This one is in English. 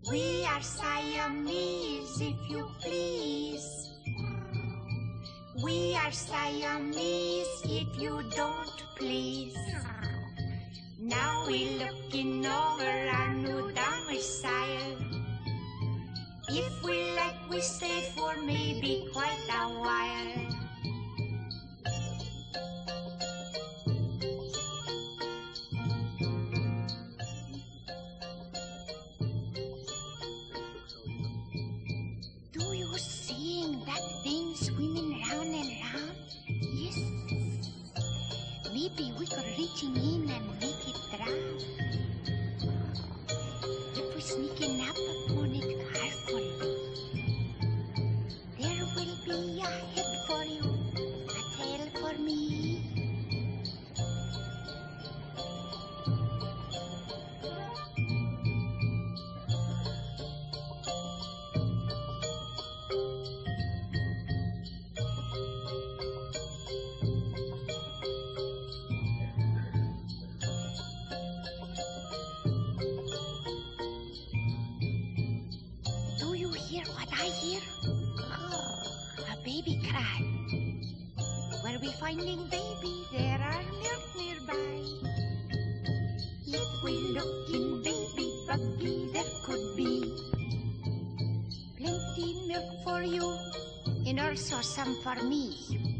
We are Siamese, if you please. We are Siamese, if you don't please. Now we're looking over our new domicile. If we like, we stay for maybe quite a while. Do you seeing that thing swimming round and round? Yes. Maybe we could reach him in and make it drown. If we sneaking up upon it carefully, there will be a head for you, a tail for me. Do you hear what I hear? A baby cry. Where we finding baby, there are milk nearby. If we look in baby buggy, there could be plenty milk for you and also some for me.